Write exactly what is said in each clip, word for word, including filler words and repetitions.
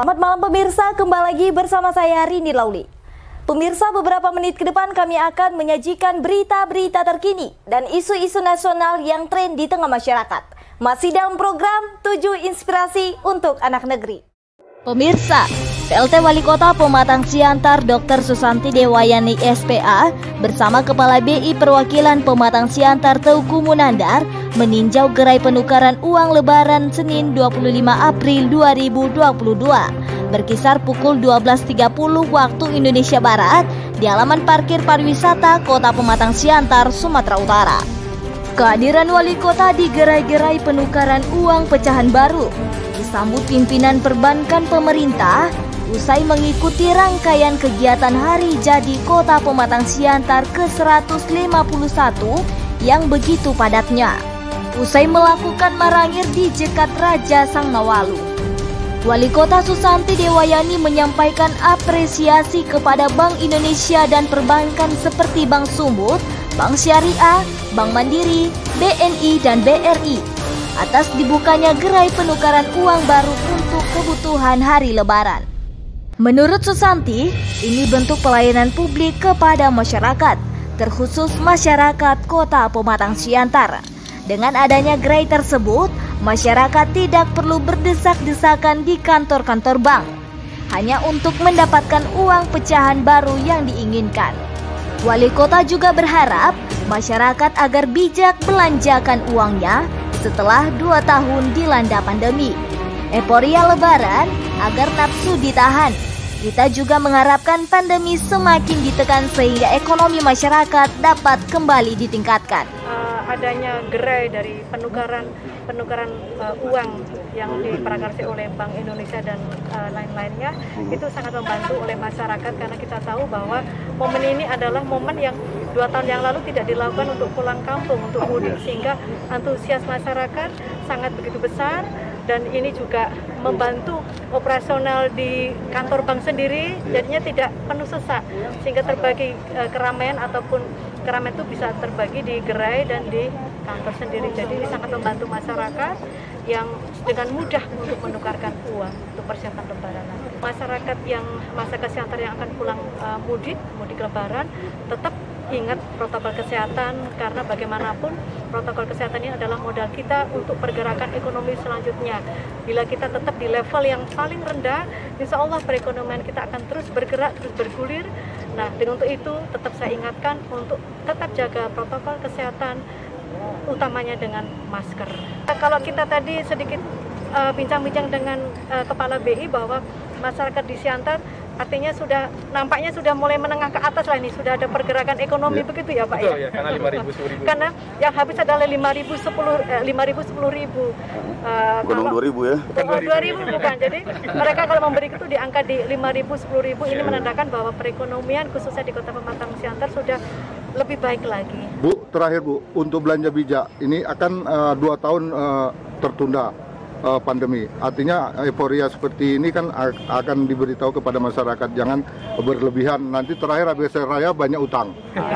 Selamat malam pemirsa, kembali lagi bersama saya Rini Lauli. Pemirsa, beberapa menit ke depan kami akan menyajikan berita-berita terkini dan isu-isu nasional yang tren di tengah masyarakat. Masih dalam program tujuh Inspirasi untuk Anak Negeri. Pemirsa, P L T Wali Kota Pematang Siantar Dokter Susanti Dewayani S P A bersama Kepala B I Perwakilan Pematang Siantar Teuku Munandar meninjau gerai penukaran uang lebaran Senin dua puluh lima April dua ribu dua puluh dua berkisar pukul dua belas tiga puluh waktu Indonesia Barat di halaman parkir pariwisata Kota Pematang Siantar, Sumatera Utara. Kehadiran wali kota di gerai-gerai penukaran uang pecahan baru disambut pimpinan perbankan pemerintah usai mengikuti rangkaian kegiatan Hari Jadi Kota Pematang Siantar ke seratus lima puluh satu yang begitu padatnya. Usai melakukan marangir di Jekat Raja Sang Nawalu, Wali Kota Susanti Dewayani menyampaikan apresiasi kepada Bank Indonesia dan perbankan seperti Bank Sumut, Bank Syariah, Bank Mandiri, B N I, dan B R I atas dibukanya gerai penukaran uang baru untuk kebutuhan hari Lebaran. Menurut Susanti, ini bentuk pelayanan publik kepada masyarakat, terkhusus masyarakat Kota Pematang Siantar. Dengan adanya gerai tersebut, masyarakat tidak perlu berdesak-desakan di kantor-kantor bank, hanya untuk mendapatkan uang pecahan baru yang diinginkan. Wali kota juga berharap masyarakat agar bijak belanjakan uangnya setelah dua tahun dilanda pandemi. Euforia Lebaran agar nafsu ditahan. Kita juga mengharapkan pandemi semakin ditekan sehingga ekonomi masyarakat dapat kembali ditingkatkan. Uh, adanya gerai dari penukaran penukaran uh, uang yang diprakarsai oleh Bank Indonesia dan uh, lain-lainnya itu sangat membantu oleh masyarakat karena kita tahu bahwa momen ini adalah momen yang dua tahun yang lalu tidak dilakukan untuk pulang kampung, untuk mudik, sehingga antusias masyarakat sangat begitu besar. Dan ini juga membantu operasional di kantor bank sendiri, jadinya tidak penuh sesak, sehingga terbagi e, keramaian ataupun keramaian itu bisa terbagi di gerai dan di kantor sendiri. Jadi ini sangat membantu masyarakat yang dengan mudah untuk menukarkan uang untuk persiapan Lebaran nanti. Masyarakat yang masyarakat Siantar yang akan pulang e, mudik, mudik Lebaran, tetap ingat protokol kesehatan, karena bagaimanapun protokol kesehatan ini adalah modal kita untuk pergerakan ekonomi selanjutnya. Bila kita tetap di level yang paling rendah, insya Allah perekonomian kita akan terus bergerak, terus bergulir. Nah, dengan untuk itu tetap saya ingatkan untuk tetap jaga protokol kesehatan, utamanya dengan masker. Nah, kalau kita tadi sedikit bincang-bincang uh, dengan uh, Kepala B I bahwa masyarakat di Siantar artinya sudah nampaknya sudah mulai menengah ke atas lah, ini sudah ada pergerakan ekonomi ya. Begitu ya Pak? Betul, ya, ya karena lima ribu sepuluh ribu. Karena yang habis adalah lima ribu sepuluh eh, lima ribu sepuluh ribu. Uh, Bukan dua ribu ya? Oh, dua ribu bukan. Jadi mereka kalau memberi itu di angka di lima ribu sepuluh ribu, ini menandakan bahwa perekonomian khususnya di Kota Pematang Siantar sudah lebih baik lagi. Bu, terakhir Bu, untuk belanja bijak ini akan uh, dua tahun uh, tertunda. Uh, pandemi, artinya euforia seperti ini kan akan diberitahu kepada masyarakat, jangan berlebihan, nanti terakhir habis raya banyak utang.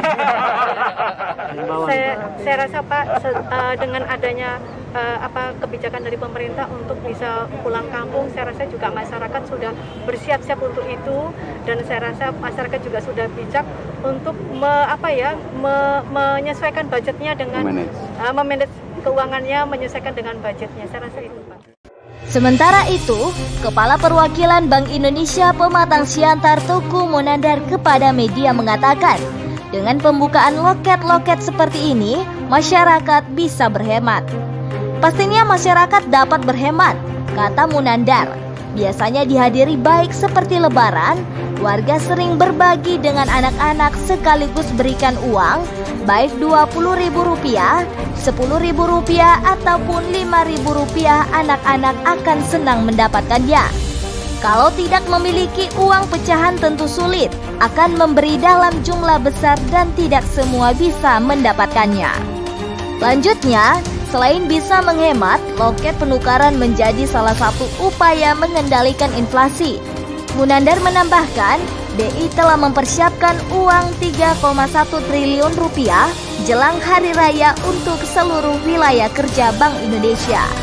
saya, saya rasa Pak, se, uh, dengan adanya uh, apa kebijakan dari pemerintah untuk bisa pulang kampung, saya rasa juga masyarakat sudah bersiap-siap untuk itu, dan saya rasa masyarakat juga sudah bijak untuk me, apa ya, me, menyesuaikan budgetnya dengan uh, memanage keuangannya, menyesuaikan dengan budgetnya. Saya rasa itu Pak. Sementara itu, Kepala Perwakilan Bank Indonesia Pematang Siantar Teuku Munandar kepada media mengatakan, dengan pembukaan loket-loket seperti ini, masyarakat bisa berhemat. Pastinya masyarakat dapat berhemat, kata Munandar. Biasanya dihadiri baik seperti Lebaran, warga sering berbagi dengan anak-anak sekaligus berikan uang, baik dua puluh ribu rupiah, sepuluh ribu rupiah, ataupun lima ribu rupiah, anak-anak akan senang mendapatkannya. Kalau tidak memiliki uang pecahan tentu sulit, akan memberi dalam jumlah besar dan tidak semua bisa mendapatkannya. Lanjutnya, selain bisa menghemat, loket penukaran menjadi salah satu upaya mengendalikan inflasi. Munandar menambahkan, B I telah mempersiapkan uang tiga koma satu triliun rupiah jelang hari raya untuk seluruh wilayah kerja Bank Indonesia.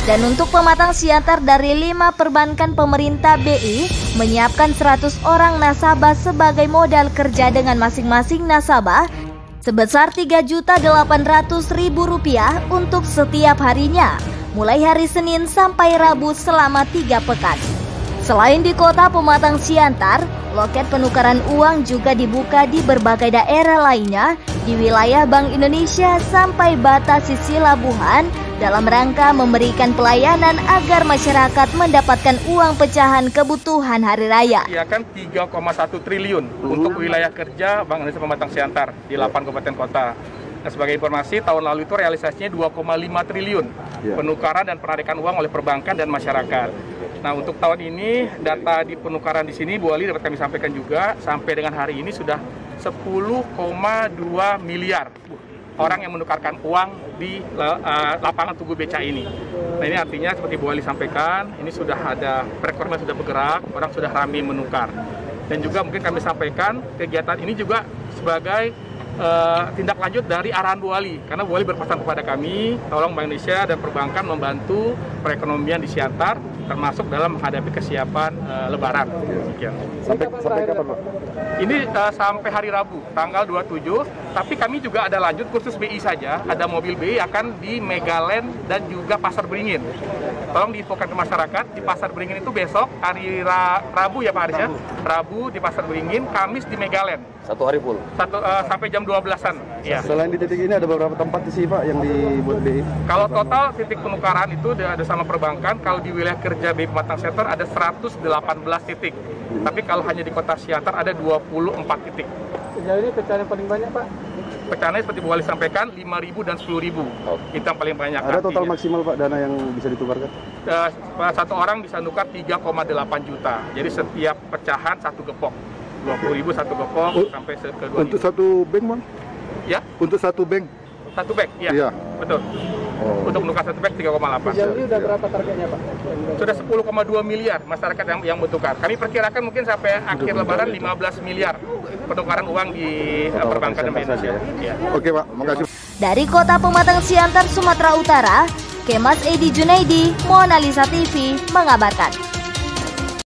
Dan untuk Pematang Siantar dari lima perbankan pemerintah B I menyiapkan seratus orang nasabah sebagai modal kerja dengan masing-masing nasabah sebesar tiga juta delapan ratus ribu rupiah untuk setiap harinya, mulai hari Senin sampai Rabu selama tiga pekan. Selain di kota Pematang Siantar, loket penukaran uang juga dibuka di berbagai daerah lainnya di wilayah Bank Indonesia sampai batas sisi Labuhan dalam rangka memberikan pelayanan agar masyarakat mendapatkan uang pecahan kebutuhan hari raya. Ya kan tiga koma satu triliun untuk wilayah kerja Bank Indonesia Pematang Siantar di delapan kabupaten kota. Nah, sebagai informasi, tahun lalu itu realisasinya dua koma lima triliun penukaran dan penarikan uang oleh perbankan dan masyarakat. Nah, untuk tahun ini data di penukaran di sini Bu Ali dapat kami sampaikan juga sampai dengan hari ini sudah sepuluh koma dua miliar orang yang menukarkan uang di uh, lapangan Tugu Beca ini. Nah, ini artinya seperti Bu Ali sampaikan, ini sudah ada perekonomian sudah bergerak, orang sudah ramai menukar. Dan juga mungkin kami sampaikan kegiatan ini juga sebagai uh, tindak lanjut dari arahan Bu Ali, karena Bu Ali berpesan kepada kami, tolong Bank Indonesia dan perbankan membantu perekonomian di Siantar, termasuk dalam menghadapi kesiapan uh, Lebaran. Sekian. Sampai sampai kapan, Pak? Ini uh, sampai hari Rabu, tanggal dua puluh tujuh, tapi kami juga ada lanjut khusus B I saja, ada mobil B I akan di Megaland dan juga Pasar Beringin. Tolong diinfokan ke masyarakat, di Pasar Beringin itu besok, hari Ra Rabu ya Pak Aris ya? Rabu di Pasar Beringin, Kamis di Megaland. Satu hari full? Satu, uh, sampai jam dua belasan. Ya. Selain di titik ini ada beberapa tempat di sini Pak yang dibuat B I? Kalau total titik penukaran itu ada sama perbankan, kalau di wilayah kerja B I Pematang Siantar ada seratus delapan belas titik. Hmm. Tapi kalau hanya di kota Siantar ada dua puluh empat titik. Sejauh ini pecahan yang paling banyak Pak? Pecahannya seperti Bu Ali sampaikan, lima ribu dan sepuluh ribu. Oh. Itu yang paling banyak. Ada total artinya. maksimal Pak dana yang bisa ditukarkan? Uh, satu orang bisa nukar tiga koma delapan juta. Jadi setiap pecahan satu gepok. dua puluh ribu satu gepok oh, sampai ke dua ribu. Untuk satu bank, Bang? Ya? Untuk satu bank? Satu bank, iya. Iya. Betul. Oh. Untuk menukar satu bank tiga koma delapan. Sejauh ini udah berapa targetnya Pak? Sudah sepuluh koma dua miliar masyarakat yang yang bertukar. Kami perkirakan mungkin sampai akhir Lebaran lima belas miliar penukaran uang di uh, perbankan dan Indonesia. Ya. Oke Pak, makasih. Dari kota Pematang Siantar, Sumatera Utara, Kemas Edi Junaidi, Mona Lisa T V mengabarkan.